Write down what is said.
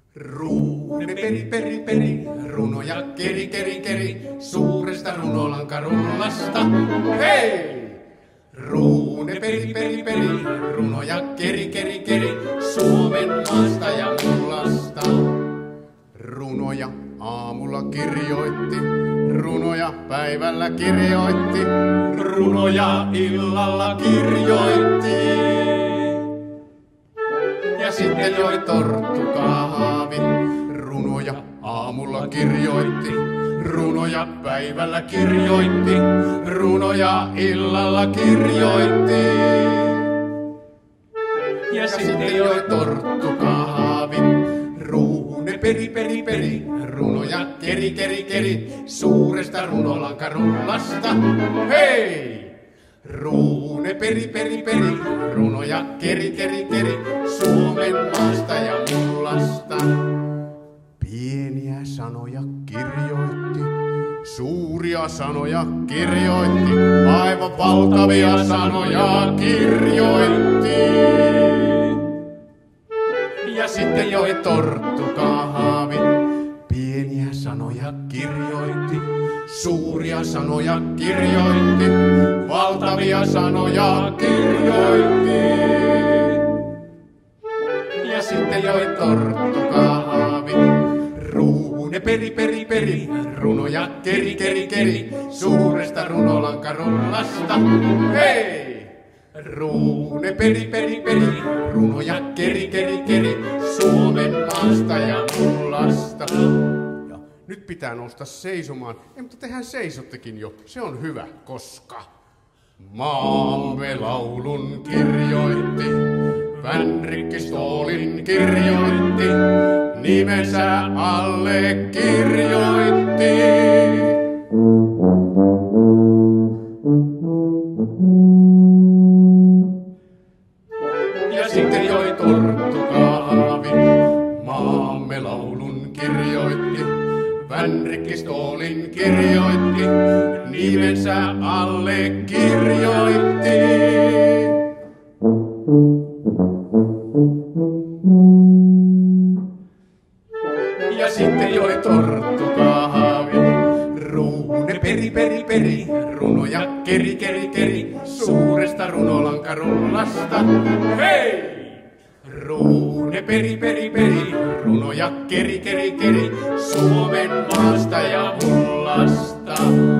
Ruune peri peri peri, runoja keri keri keri, suuresta runolankarullasta. Hei! Ruune peri peri peri, runoja keri keri keri, Suomen maasta ja mullasta. Runoja aamulla kirjoitti, runoja päivällä kirjoitti, runoja illalla kirjoitti. Ja sitten joi torttukahvi, runoja aamulla kirjoitti, runoja päivällä kirjoitti, runoja illalla kirjoitti. Ja sitten joi torttukahvi, ruune peri peri peri, runoja keri keri keri, suuresta runolankarullasta. Hei! Ruune peri peri peri, runoja keri keri keri, Suomen maasta ja mullasta. Pieniä sanoja kirjoitti, suuria sanoja kirjoitti, aivan valtavia sanoja kirjoitti. Ja sitten joi torttukahvi, pieniä sanoja kirjoitti, suuria sanoja kirjoitti, valtavia sanoja kirjoitti. Ja sitten joi torttukahvi, ruune peri peri peri, runoja keri keri keri, suuresta runolankarullasta. Hei! Ruune peri peri peri, runoja keri keri keri, Suomen maasta ja mullasta. Ja nyt pitää nousta seisomaan. Ei, mutta tehän seisottekin jo. Se on hyvä, koska maamme laulun kirjoitti, Vänrikki Stoolin kirjoitti, nimensä alle kirjoitti. Ja sitten joi torttukahvi, maamme laulun kirjoitti, Vänrikki Stoolin kirjoitti, nimensä alle kirjoitti. Ja sitten joi torttukahvi, ruune peri peri peri, runoja keri keri keri, suuresta runolankarullasta. Hei! Ruune peri peri peri, runoja keri keri keri, Suomen maasta ja mullasta.